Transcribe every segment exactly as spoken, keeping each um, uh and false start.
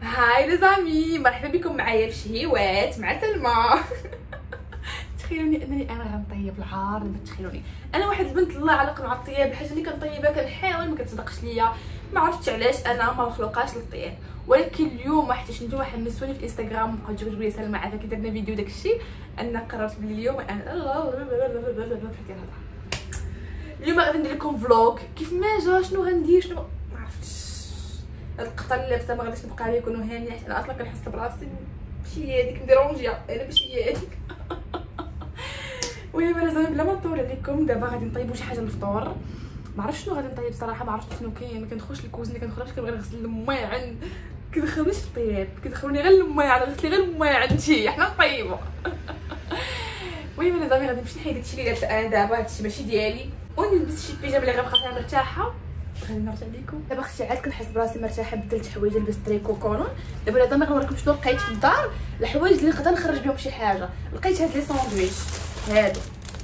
هاي لزامي، مرحبا بكم معايا في شهيوات مع سلمى. تخيلوني انني انا غنطيب العار. ما تخيلوني انا واحد البنت الله علق مع الطياب، الحاجه اللي كنطيبها كنحاول ما كتصدقش ليا، ما عرفتش علاش انا ما مخلوقاش للطياب. ولكن اليوم حيت نتوما حمسوني في الانستغرام وبقاو تجيبوا لي سلمى عافاك كي درنا فيديو داكشي، انا قررت بلي اليوم انا اليوم غادي ندير لكم فلوق كيف ما جا، شنو غندير شنو ما عرفتش. هاد القطه اللي لابسه ما غاديش نبقى عليه يكونوا هانيه، حيت انا اصلا كنحس براسي ماشي هاديك نديرونجيا، انا ماشي هاديك. المهم انا زعما بلا ما نطول عليكم دابا غادي نطيبوا شي حاجه للفطور. ما عرفتش شنو غادي نطيب صراحه، ما عرفتش شنو كاين، ما كندخلش الكوزينه، كندخلش كنبغي نغسل الماعن، كيدخلونيش الطياب، كيدخلوني غير الماعن، غسلي غير الماعن انتي حنا نطيبوا. المهم انا زعما غادي نمشي نحيد هادشي اللي لابسه انا دابا، هادشي ماشي ديالي، ونلبس شي بيجامه اللي غنبقى فيها مرتاحه. غادي نرجع لكم دابا. اختي عاد كنحس براسي مرتاحه، بدلت حوايج، لبست تريكو كولون. دابا لازم غنوريكم شنو لقيت في الدار، الحوايج اللي نقدر نخرج بهم شي حاجه. لقيت هاد لي ساندويتش هادو،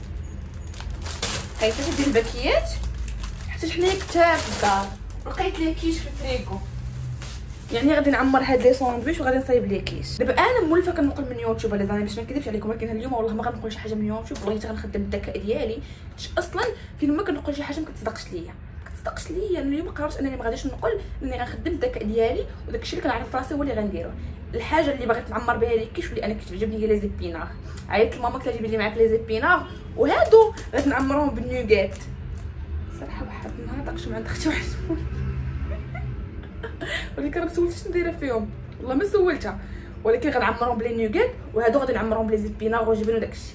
لقيت هاد الباكيات حتى حنايا كتار في الدار. لقيت لي كيش في الفريكو، يعني غادي نعمر هاد لي ساندويتش وغادي نصايب لي كيش. دابا انا مولفه كنقول من يوتيوب ولا زعما باش ما نكذبش عليكم، ولكن اليوم والله ما غنقول شي حاجه من يوتيوب، بغيت غنخدم الذكاء ديالي، حيت اصلا فين ما كنقول شي حاجه ما كتصدقش ليا كتصدقش ليا. انا اليوم قررت انني ما غاديش نقول انني غنخدم الذكاء ديالي، وداكشي اللي كنعرف راسي هو اللي غنديرو. الحاجه اللي بغيت نعمر بها لي كيش واللي انا كتعجبني هي لي زيبيناغ. عيطت لماما قالت لي جيبي لي معاك لي زيبيناغ، وهادو غادي نعمرهم بالنوغات. صراحه واحد النهار داكشي مع عند اختي واحد ولكن ما سولتش نديرها فيهم، والله ما سولتها، ولكن غنعمرهم بلي نوغات، وهادو غادي نعمرهم بلي زيبيناغ وجبن وداكشي.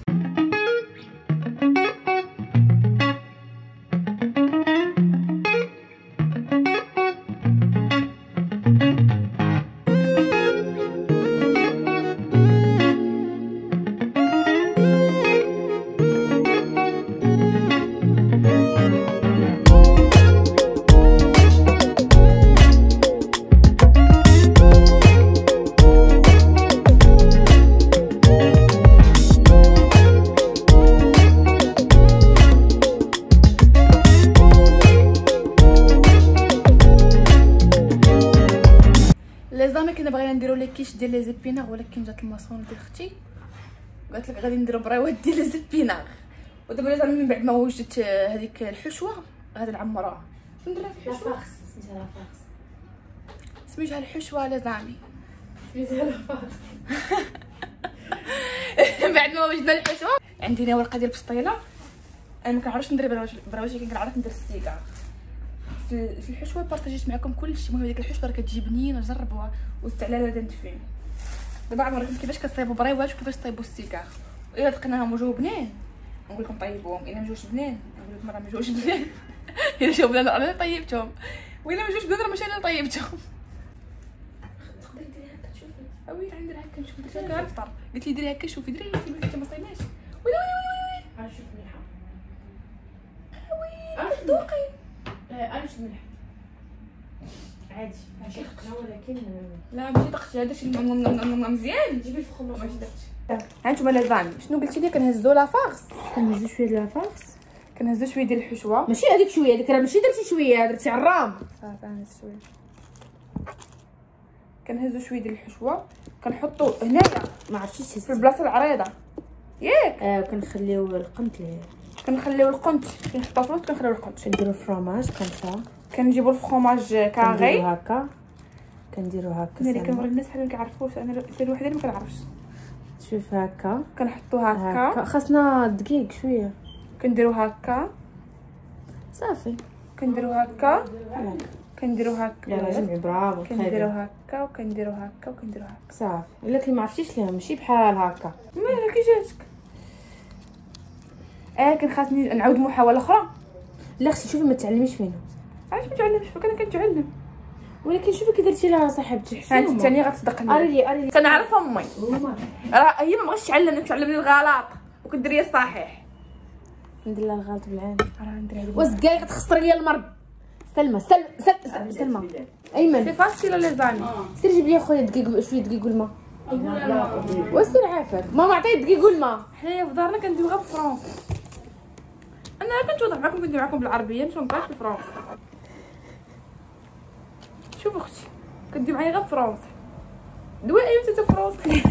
كنا بغينا نديرو لي كيش ديال لي زيبيناغ، ولكن جات الماسون ديال اختي قالت لك غادي نديرو بريوات ديال لي زيبيناغ. ودابا لازم من بعد ما وجدت هذيك الحشوه غادي نعمرها. شنو ندير في الحشوه؟ لافاكس، سميتها لافاكس، سميتها الحشوه لازامي، سميتها لافاكس. بعد ما وجدنا الحشوه عندي هنا ورقه ديال البسطيله. انا ما كنعرفش ندير برواش برواش، ولكن كنعرف ندير السيكار. في الحشوه بارطاجيت معكم كلشي. المهم ديك الحشوه راه كتجي بنينه، جربوها وزدت عليها الهدى ندفين. دابا غنوريكم كيفاش كتصايبوا بريوات وكيفاش طيبوا السيكار. الا لقيناهم وجاو بنين نقول لكم طيبوهم، الا ما جاوش بنين نقول لكم راه ما جاوش بنين. الا جاو بنين انا اللي طيبتهم، والا ما جاوش بنين راه ماشي انا اللي طيبتهم. تقدري ديري هكا تشوفي، اوي غندير هكا نشوف درت هكا غنفطر. قلت لي ديري هكا شوفي، دري انت ما صايباش. ويلي ويلي ويلي غنشوف مليحه. وي ذوقي انا شفت مليح عادي، ماشي دقنا ولكن لا ماشي دقتي. هذا شي مزيان. جيبي الفخومه ماشي دقتي. ها نتوما لازامي شنو قلتي لي؟ كنهزو لافارس، كنهزو شويه ديال لافارس، كنهزو شويه ديال الحشوه. ماشي هذيك شويه، هذيك راه ماشي درتي شويه، درتي عرام. صافي هانت شويه. كنهزو شويه ديال الحشوه كنحطو هنايا، ما عرفتيش في البلاصه العريضه ياك. اه كنخليو القنت ليه، كنخليو القنت كنحطو في الوسط، كنخليو القنت، كنديرو الفرomاج كنصا، كنجيبو الفرomاج كاغي هكا، كنديرو هكا. انا كنوري الناس حنا ما كيعرفوش، انا سير وحده اللي ما كنعرفش. شوف هكا كنحطو هكا، هكا خاصنا دقيق شويه، كنديرو هكا صافي، كنديرو هكا، كنديرو هكا. لا جمعي برافو، كنديرو هكا وكنديرو هكا وكنديرو هكا صافي. الا كي ما عرفتيش ليها ماشي بحال هكا. مالك كي جاتك؟ اه كان خاصني نعاود محاوله اخرى. لا اختي شوفي ما تعلميش فينا. علاش ما تعلمش فيك؟ انا كنتعلم، ولكن شوفي كي درتي لها صاحبتي حشومه. انت الثانيه غتصدق لي. اري لي اري لي كنعرف امي راه هي ما بغاتش تعلمني، تعلمني الغلط وكدير لي الصحيح. ندير لها الغلط بالعين. راه ندير هذا واش كاع غتخسري لي المرض. سلمى سلمى سلمى سلمى ايمن سي فاسيل لي زامي. سير جيب لي خويا دقيق شويه دقيق والماء. وسير عافاك ماما عطيه دقيق والماء. حنايا في دارنا كنديو غير بالفرنسي. انا كنتوضح معكم كندير معكم بالعربيه، ماشي نبقاش بالفرنسي. شوف اختي كدير معايا غير بالفرنسي. دوائي وانت فرنسي.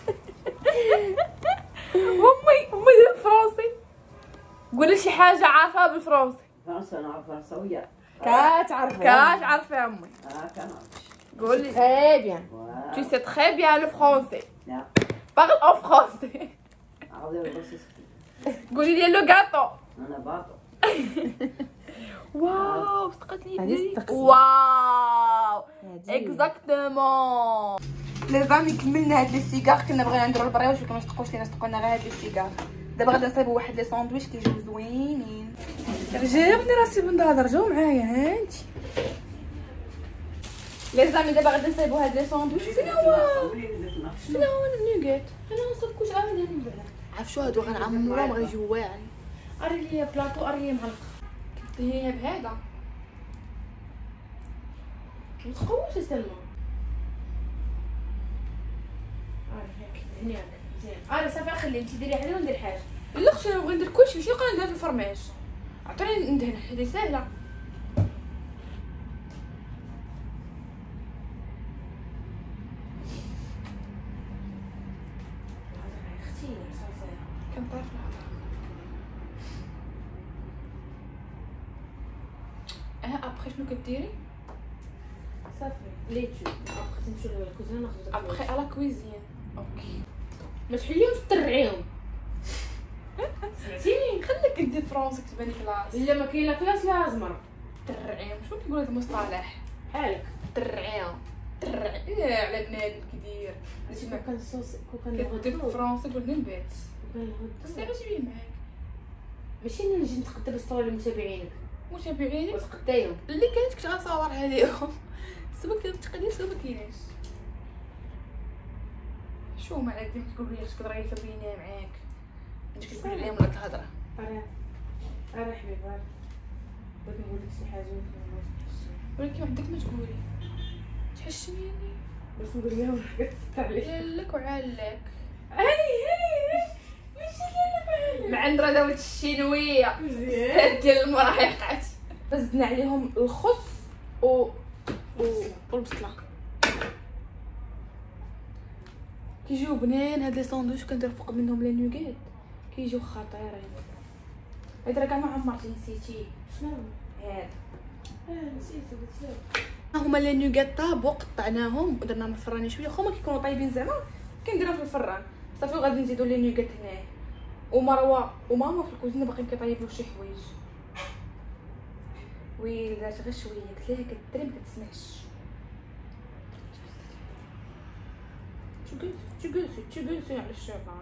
امي امي ديال فرنسي. قولي شي حاجه عارفها بالفرنسي. فرنسا نعرف فرنسوية. كتعرفي كاش عارفه امي. اه كنعرفش. قولي. تري بيان. Tu sais très bien le français. لا. Parle en français. عاودي البصيص. قولي لي لو غاتو. انا باطو. واو صدقت لي هادي يدي. صدقتي. واو هادي. اكزاكتومون. لي زامي كملنا هاد لي سيجار. كنا بغينا نديرو البريوش ولكن مصدقوش لينا صدقوا لنا غير هاد لي سيجار. دابا غادي نصايبو واحد لي ساندويتش كيجيو زوينين. رجعوني راسي بنهضر جاو معايا هانتي لي زامي. دابا غادي نصايبو هاد لي ساندويتش. فين هو فين هو النوغيت؟ انا ما نصبكوش عاود هاني من بعد. عارف شو هادو غنعمروهم غيجيو واعرين. اري لي بلاطو اري لي معلقه. هي بهذا ما تقوش سلمى. اري هاك هناك مزيان. اري صافي خلي انت ديري حاجه وندير حاجه. لا اختي انا بغيت ندير كلشي ماشي نبقى ندير في الفرماج. عطيني ندهن هذه ساهله. اختي صافي كنطير في الهضره. اه ابخي شنو كديري؟ صافي ليتو ابخي نمشيو للكوزينه ناخذ ابخي على كويزين. اوكي ما تحليهمش ترعيهم. سمعتيني خليك دير فرونسي كتبان كلاس. الا ما كاين لا كلاس لا زمر ترعيهم شنو كيقولوا هذا المصطلح؟ حالك. ترعيهم ترعي إيه على بنادم كيدير. ماشي كون كان صوص كون كان كدير الغدو فرونسي قلنا نبات. كون بس الغدو علاش بيه معاك؟ ماشي انا نجي نتقدى بالصور لمتابعينك متابعينك وتقدايهم. اللي كانت كنت غنصورها ليهم. سوا كانت تقدير سوا مكايناش. شو ما عاد ديما كيقولوا لي خصك تغيري تبيني معاك. انت كتقول عليهم ولا الهضره. ارا ارا حبيبي ارا بغيت نقول لك شي حاجه ولكن وحدك ما تقولي تحشميني. باش نقول لهم حاجه تستع عليك. لك وعلك هاي هاي ماشي لك مع عند راه الشينويه مزيان ديال المراهقات. زدنا عليهم الخس و و والبصله. كيجيو بنين هاد لي ساندويتش كندير فوق منهم لي نوغيت كيجيو خطيرين. هاد راه كاع ما عمرتي نسيتي شنو هاد. اه نسيت قلت هما لي نوغيت طابو قطعناهم ودرناهم في الفران شويه. خو ما كيكونوا طايبين زعما كنديرهم في الفران صافي. وغادي نزيدو لي نوغيت هنايا. ومروه وماما في الكوزينه باقيين كيطيبوا شي حوايج. وي درت غير شويه قلت لها كدري ما كتسمعش. شو قلت شو قلت شو قلت على الشيطان.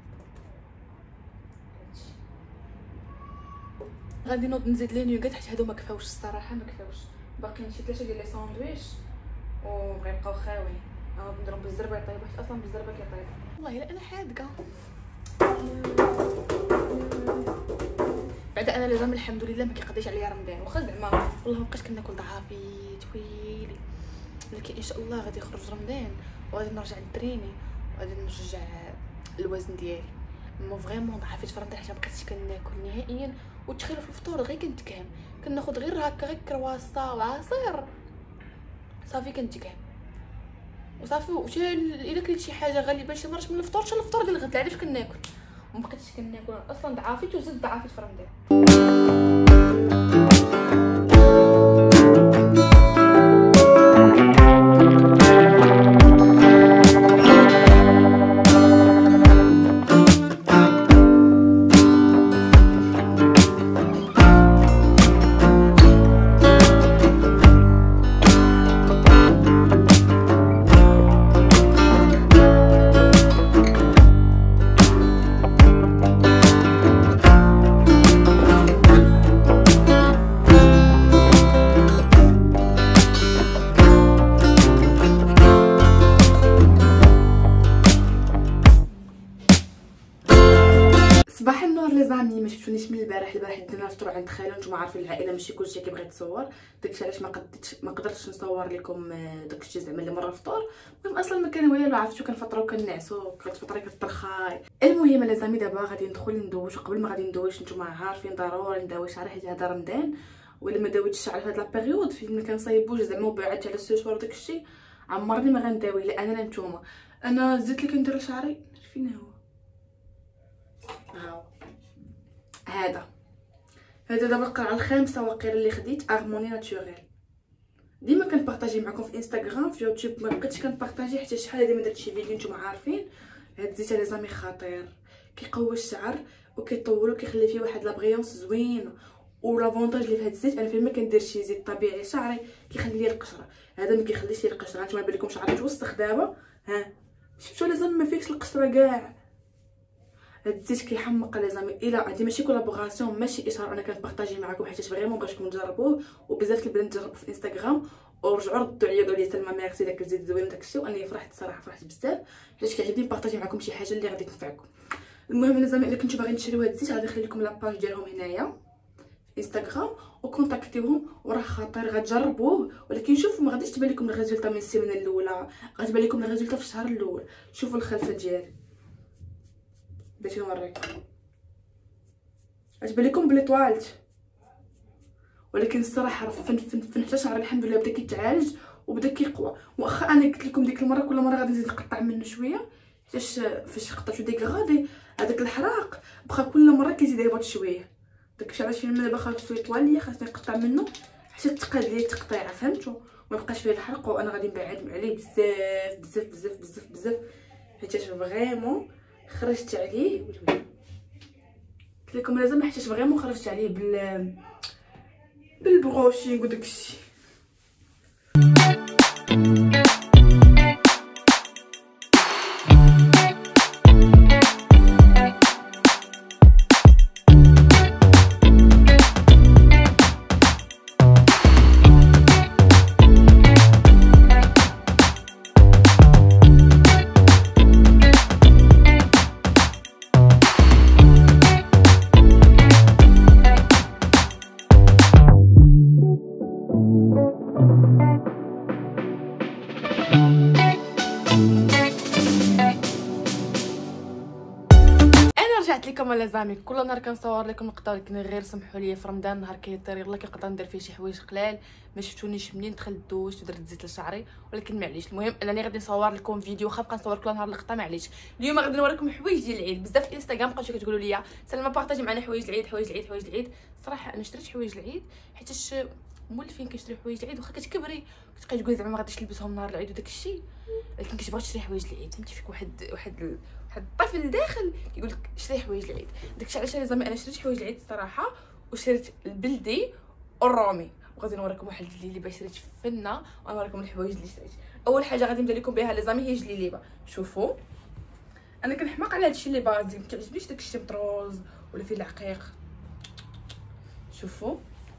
غادي نوض نزيد لي نوغيت حيت هادو ما كفاوش الصراحه ما كفاوش. باقيين شي ثلاثه ديال لي ساندويتش وغيبقاو خاويين. ها نديرهم بالزربه يطيبوا حيت اصلا بالزربه كيطيب. والله الا انا حادقه. بعد انا لازم الحمد لله ما كيقضيش عليا رمضان. واخا زعما والله مابقيتش كناكل ضعافي تويلي. ولكن ان شاء الله غادي يخرج رمضان وغادي نرجع نتريني وغادي نرجع الوزن ديالي. مو فريمون ضعفيت في رمضان حيت مابقيتش كناكل نهائيا. وتخيلوا في الفطور غير كنت كام كناخذ غير هكا غير كرواسا وعصير صافي كنت كام وصافي. وشي الا كليت شي حاجه غالبا شي مرات من الفطور حتى الفطور ديال الغد علاش كناكل. ومبقيتش كناكل اصلا ضعفيت وزدت ضعفيت في رمضان. صباح النور لي زامي. ما شفتونيش من البارح. البارح درنا الفطور عند خالو. نتوما عارفين العائله ماشي كلشي كيبغي يتصور. داكشي علاش ما قدرتش ما قدرتش نصور لكم داكشي زعما اللي مره الفطور. المهم اصلا ما كان والو عرفتو كنفطرو كنعسو كتفطري كترخاي. المهم لي زامي دابا غادي ندخل ندوش. وقبل ما غادي ندوش نتوما عارفين ضروري ندوش على حيت هذا رمضان ولا ما داويتش على هاد لا بيريود فين ما كنصايبوش زعما وبعدت على السوشوار وداكشي عمرني ما غنداوي لا انا لا نتوما. انا الزيت اللي كندير لشعري فين هو؟ هاو هذا هذا دابا القرعه الخامسه واقيلا اللي خديت هارموني ناتوريل. ديما كنبارطاجي معكم في انستغرام في يوتيوب، ما بقيتش كنبارطاجي حتى شحال هادي ما درت شي فيديو. نتوما عارفين هاد الزيت لي زامي خطير، كيقوي الشعر وكيطولو كيخلي فيه واحد لابغيونس زوين. ولافونتاج اللي في هاد الزيت انا فين ما كندير شي زيت طبيعي شعري كيخلي لي القشره، هذا ما كيخليش لي القشره. نتوما يبان لكم شعري متوسخ دابا، ها شفتوا لازم ما فيكش القشره كاع. هاد الزيت كيحمق لي زامي. الا هادي ماشي كولابوراسيون ماشي اشهار، انا كنبارطاجي معكم حيت فريمون بغيتكم تجربوه، وبزاف البنات جربوا في انستغرام ورجعوا ردوا عليا قالوا لي سلمى ميرسي داك الزيت زوين وداكشي. وانا فرحت الصراحه فرحت بزاف حيت كيعجبني نبارطاجي معكم شي حاجه اللي غادي تنفعكم. المهم الا زعما الا كنتو باغيين تشريو هاد الزيت غادي نخلي لكم لاباج ديالهم هنايا في انستغرام وكونتاكتيوهم، وراه خطير غتجربوه. ولكن شوفوا ما غاديش تبان لكم الريزولطا من السيمانه الاولى، غتبان لكم الريزولطا في الشهر الاول. شوفوا الخلفه ديالي باش نوريكم، غتبان لكم بلي طوالت، ولكن الصراحه راه فن فن فن حتى شعري الحمد لله بدا كيتعالج وبدا كيقوى. واخا انا قلت لكم ديك المره كل مره غادي نزيد نقطع منه شويه حيتاش فاش قطعتو ديك غادي هذاك الحراق بقى كل مره كيزيد يهبط شويه. داكشي علاش فين دابا خاصو شويه طواليه خاصني نقطع منه حتى تقاد لي التقطيعه، فهمتوا؟ ما بقاش فيه الحرق. وانا غادي نبعد عليه بزاف بزاف بزاف بزاف بزاف حيتاش فريمون خرجت عليه. قلت لكم لازم حيتاش فريمون خرجت عليه بال بالبروشينغ وداكشي. رجعت لكم ولا زعمي كل نهار كنصور لكم نقطه، ولكن غير سمحوا لي في رمضان نهار كيطير يلا كنقدر ندير فيه شي حوايج قلال. ما شفتونيش منين دخلت دوشت ودرت زيت لشعري، ولكن معليش. المهم انني غادي نصور لكم فيديو خا نبقى نصور كل نهار لقطه معليش. اليوم غادي نوريكم حوايج ديال العيد. بزاف في الانستغرام بقاو كتقولوا لي سلمى بارطاجي معنا حوايج العيد حوايج العيد حوايج العيد. صراحه انا شريت حوايج العيد حيتاش مولفين كيشري حوايج العيد واخا كتكبري كتبقاي تقولي زعما ما غاديش نلبسهم نهار العيد وداك الشيء، ولكن كتبغي تشري حوايج العيد. فهمتي فيك واحد واحد واحد الطفل داخل كيقول لك شري حوايج العيد. داكشي علاش زعما انا شريت حوايج العيد الصراحه، وشريت البلدي والرومي. وغادي نوريكم واحد اللي باش شريت فنه ونوريكم الحوايج اللي شريت. اول حاجه غادي نبدا لكم بها لازمي هي جليليبه. شوفوا انا كنحماق على هادشي اللي بازي، ما كيعجبنيش داكشي مطروز ولا فيه العقيق. شوفوا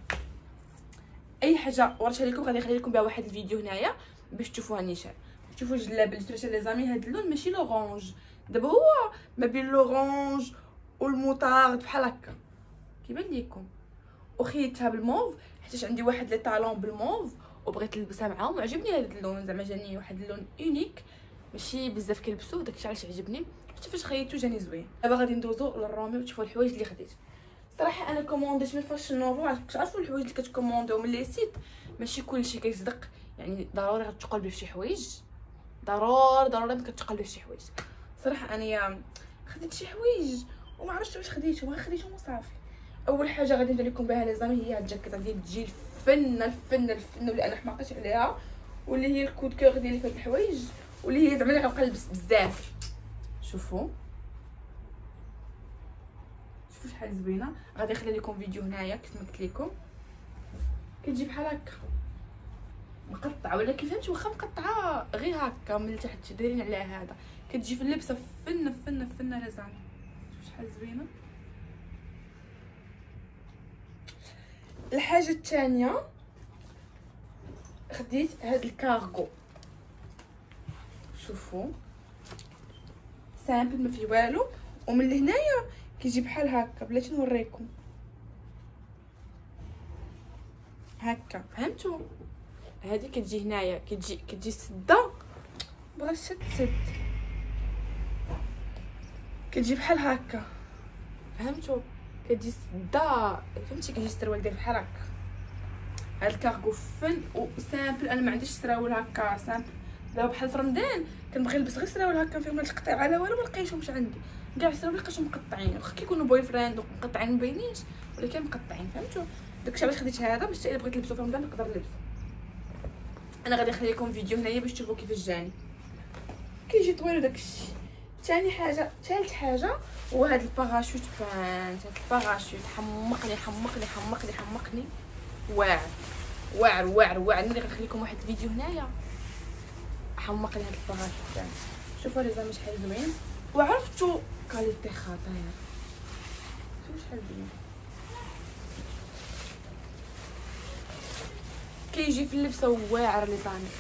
اي حاجه وريتها لكم غادي نخلي لكم بها واحد الفيديو هنايا باش تشوفوها نيشان. شوفوا الجلابه اللي شريتها لي زامي، هاد اللون ماشي لورانج، دابا هو ما بين لورانج والموطارد بحال هكا كيبان ليكم، وخيتها بالموف حيت عندي واحد لي طالون بالموف وبغيت نلبسها معاهم وعجبني هذا اللون. زعما جاني واحد اللون اونيك ماشي بزاف كيلبسوه، داكشي علاش عجبني حتى فاش خيطو جاني زوين. دابا غادي ندوزو للرومي وتشوفوا الحوايج اللي خديت. صراحه انا كومونديت من فاشن نوفو، كتعرفوا الحوايج اللي كتكومونديو من لي سيت ماشي كلشي كيصدق، يعني ضروري غتقلبي في شي حوايج، ضروري ضروري كتقلبي في شي حوايج. صراحه انا خديت شي حوايج وما عرفتش واش خديتهم، غير خديتهم وصافي. اول حاجه غادي ندير لكم بها لازم هي هاد الجاكيطه ديال تجي الفنه الفنه الفنه اللي انا حماقيت عليها، واللي هي الكود كور ديالي في هاد الحوايج، واللي هي زعما اللي غنبقى نلبس بزاف. شوفوا شوفوا شحال زوينه. غادي نخلي لكم فيديو هنايا كيف ما قلت لكم. كتجي بحال هكا مقطعه، ولكن فهمتي واخا مقطعه غير هكا من تحت دايرين عليها هذا، كتجي في اللبسه فنه فنه فنه لازم. شوف شحال زوينه. الحاجه الثانيه خديت هاد الكارغو. شوفوا سامبل ما فيه والو، ومن لهنايا كيجي بحال هكا. بلاتي نوريكم هكا، فهمتوا؟ هذه كتجي هنايا كتجي كتجي سده بغات تسد تسد كتجي بحال هكا، فهمتوا؟ كتجي سده، فهمتي؟ كيجي السروال ديال بحال هكا. هاد الكارغو فن وسامبل. انا ما عنديش سراول هكا سامبل دابا بحال في رمضان كنبغي نلبس غير سراول هكا فيهم هاد القطع على والو ما لقيتهمش عندي، كاع السراول لقيتهم مقطعين، واخا كيكونوا بوي فريند ومقطعين مبينينش ولكن مقطعين فهمتوا. داكشي علاش خديت هذا باش الا بغيت نلبسو في رمضان نقدر نلبسو. انا غادي نخلي لكم فيديو هنايا باش تشوفوا كيفاش جاني كيجي طويل داكشي. ثاني حاجه ثالث حاجه هو هاد الباراشوت بانت. هاد الباراشوت حمقني حمقني حمقني حمقني واعر واعر واعر واعر. انا غنخلي لكم واحد الفيديو هنايا حمقني هاد الباراشوت بانت. شوفوا لي زعما شحال زوين وعرفتوا كاليتي خطير. شوفوا شحال زوين كيجي في اللبسه واعر لي زعما.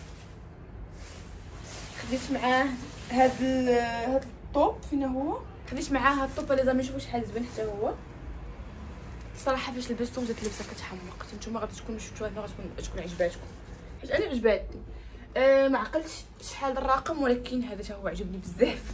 خديت معاه هاد هاد الطوب فين هو، خديت معاه هاد الطوب لي زعما. شوفوا شحال زوين حتى هو صراحه. فاش لبستو جات اللبسه كتحمق. نتوما غادي تكونوا شفتوها غتكون تكون عجباتكم حيت انا عجباتني. أه ما عقلتش شحال الرقم ولكن هذا حتى هو عجبني بزاف.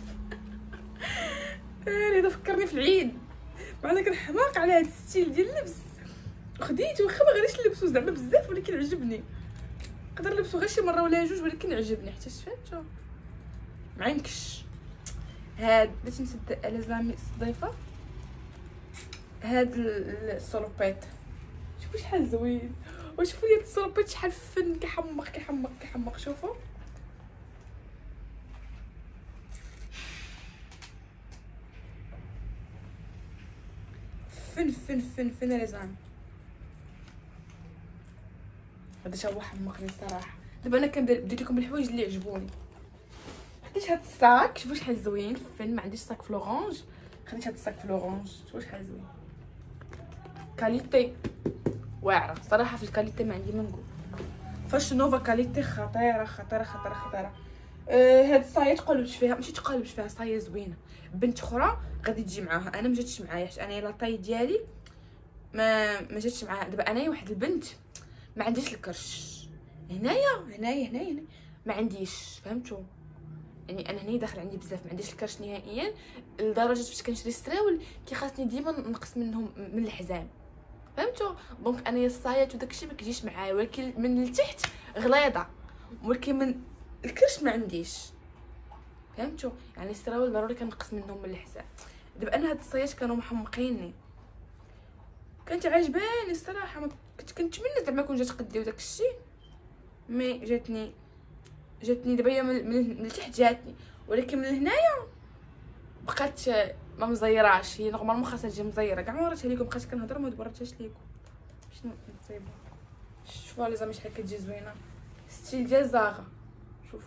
هذا فكرني في العيد مع انا كنحماق على هاد الستيل ديال اللبس. خديته واخا ما غاديش نلبسو زعما بزاف ولكن عجبني. نقدر نلبسو غير شي مره ولا جوج ولكن عجبني حتى فهمتو معينكش. هاد باش نسد على زعما الضيفه هاد السلوبيط. شوفوا شحال زوين وشوفوا لي هاد السلوبيط شحال فن كيحمق كيحمق كيحمق. شوفوا فن فن فن فن يا زعما. هذا تا هو حمقني الصراحه. دابا انا كنبديت لكم بالحوايج اللي عجبوني. خديت هاد الصاك شوفوا شحال زوين فن. ما عنديش صاك في لورانج خديت هاد الصاك في لورانج. شوفوا شحال زوين كاليتي واعره صراحه. في الكاليتي ما عندي ما نقول. فاش نوفا كاليتي خطيره خطيره خطيره خطيره. أه هاد الصايه تقلبت فيها ماشي تقلبت فيها صايه زوينه. بنت اخرى غادي تجي معاها انا ما جاتش معايا حيت انا لاطاي ديالي ما ما جاتش معاها. دابا انايا واحد البنت ما عنديش الكرش هنايا هنايا هنايا ما عنديش فهمتوا. يعني انا هنايا داخل عندي بزاف ما عنديش الكرش نهائيا لدرجه فاش كنشري السراول كيخاصني ديما نقص منهم من الحزام فهمتوا. دونك انايا الصايات وداكشي ما كيجيش معايا ولكن من التحت غليظه ولكن من الكرش ما عنديش فهمتوا. يعني السراول ضروري كنقص منهم من الحزام. دابا انا هاد الصايات كانوا محمقيني كانت عجباني الصراحه. ما كنت كنتمنى زعما كون جات قدي وداك الشيء مي جاتني جاتني دابا هي من, من التحت جاتني ولكن من هنايا بقات ما مزيراش. هي نورمالمون خاصها تجي مزيره كاع ما وريتها لكم. بقيت كنهضر ما وريتهاش لكم شنو نصيبو. شوفوا لي زعما شحال كتجي زوينه ستيل ديال زاغا. شوف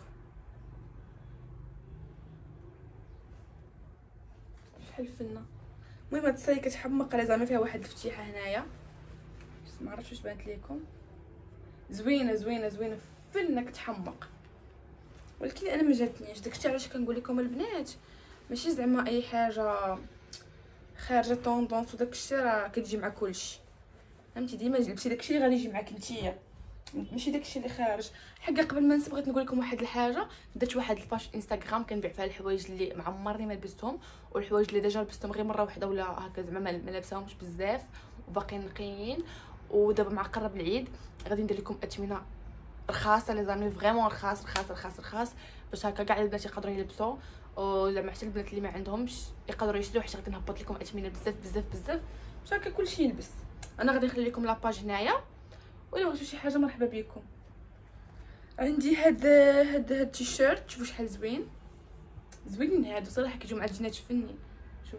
شحال فنه. المهم هاد الصايه كتحمق على زعما فيها واحد الفتيحه هنايا ما عرفتش واش بانت لكم. زوينه زوينه زوينه فنه كتحمق ولكن انا ما جاتنيش. داكشي علاش كنقول لكم البنات ماشي زعما اي حاجه خارجه طوندونس وداكشي راه كتجي مع كلشي فهمتي. ديما جبتي داكشي اللي غادي يجي معاك نتيا ماشي داكشي اللي خارج. حقا قبل ما نسى بغيت نقول لكم واحد الحاجه. درت واحد الباج انستغرام كنبيع فيها الحوايج اللي معمرني ما لبستهم والحوايج اللي ديجا لبستهم غير مره واحده ولا هكا زعما ما لابساهمش بزاف وباقيين نقيين. ودابا مع قرب العيد غادي ندير لكم اثمنه رخاصه لي زامي فريمون رخاص رخاص رخاص رخاص باش هكا كاع البنات يقدروا يلبسوا وزعما حتى البنات اللي ما عندهمش يقدروا يشريو حيت غادي نهبط لكم اثمنه بزاف بزاف بزاف باش هكا كلشي يلبس. انا غادي نخلي لكم لاباج هنايا ولا بغيتو شي حاجه مرحبا بكم. عندي هاد هاد هاد التيشيرت شوفوا شحال زوين زوينين هادو صراحه كيجيو مع الجينات فني. شوف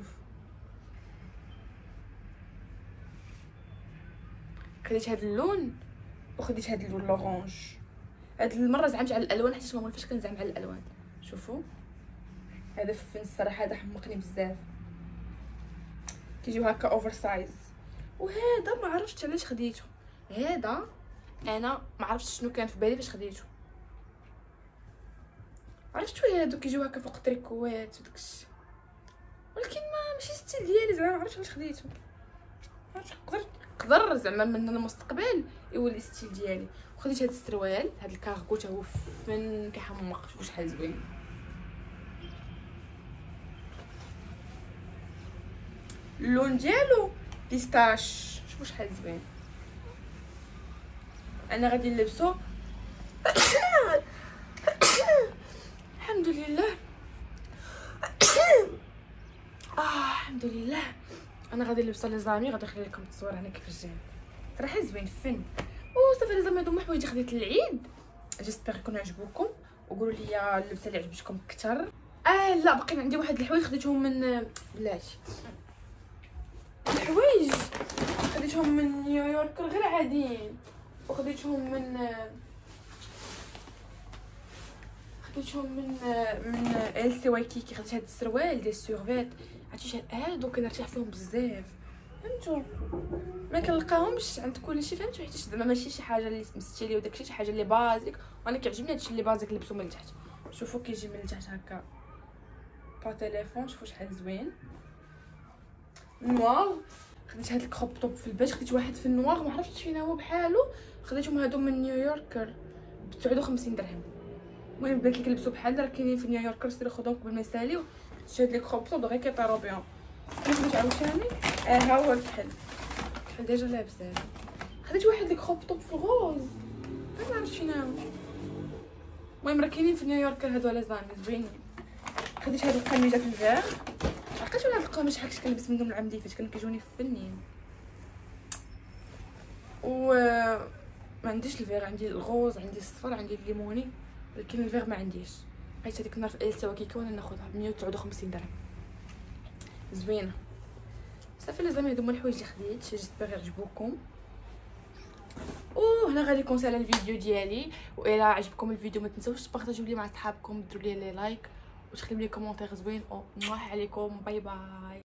خديت هاد اللون وخديت هاد اللون لورانج. هاد المره زعمت على الالوان حيت ما فاش كنزعم على الالوان. شوفوا هذا فن الصراحه هذا حمقني بزاف كيجيو هكا اوفر سايز. وهذا ما عرفتش علاش خديته. هذا انا ما عرفتش شنو كان في بالي فاش خديته. عرفتوا هادو كيجيو هكا فوق التريكوات وداكشي ولكن ما ماشي ستيل ديالي زعما ما عرفتش علاش خديته. نقدر نقدر زعما من المستقبل يولي ستيل ديالي. وخديت هاد السروال هاد الكارغو تا هو فن كيحمق. شوفوا شحال زوين اللون ديالو بيستاش. شوفوا شحال زوين. انا غادي نلبسو لله انا غادي نلبسها لي زامي، غادي نخلي لكم التصوير هنا كيفاش جاي صراحه زوين فن. وصافي لي زامي هادو هما حوايج خديت للعيد، جيسبر يكونوا عجبوكم وقولوا لي اللبسه اللي عجبتكم اكثر. اه لا باقي عندي واحد الحوايج خديتهم من بلاتي، الحوايج خديتهم من نيويورك غير عاديين، وخديتهم من خديتهم من من ال سي وايكيكي. خديت هاد السروال ديال السورفيت، عرفتي شحال هادو كنرتاح فيهم بزاف فهمتوا، ما كنلقاهمش عند كلشي فهمتوا، حيت زعما ماشي شي حاجه اللي مستيلي وداكشي، شي حاجه اللي بازيك، وانا كيعجبني هادشي اللي بازيك لبسو من التحت. شوفوا كيجي من التحت هكا با تليفون، شوفوا شحال زوين نوار. خديت هاد الكروب توب في البيت، خديت واحد في النوار ما عرفتش فين هو بحالو، خديتهم هادو من نيويورك ب تسعة وخمسين درهم. المهم البنات اللي كيلبسوا بحال راه كاينين في نيويورك، سيروا خدوهم قبل ما يساليو. خديت هاد لي كروب توب غير كيطيروا بهم. خديت عاوتاني اه ها هو الكحل، الكحل ديجا لابسه. خديت واحد لي كروب توب في الغوز ما عرفتش فين هو، المهم راه كاينين في نيويورك هادو على زاني زوينين. خديت هاد القميجه في الفيغ، لقيت ولا هاد القميج حكيت كنلبس منهم العام فاش كانوا كيجوني فنين. و ما عنديش الفيغ، عندي الغوز، عندي الصفر، عندي الليموني، ولكن الفيغ ما عنديش. لقيت هذيك النهار في السوا كيكا وانا ناخذها ب مية وتسعة وخمسين درهم زوينه. صافي لي زامي هادو هما الحوايج اللي خديت، جيسبر يعجبوكم. وهنا غادي يكون سالا الفيديو ديالي، والا عجبكم الفيديو ما تنساوش تبارطاجيو ليه مع صحابكم، ديروا لي لايك وتخليو لي كومونتير زوين. او نواح عليكم، باي باي.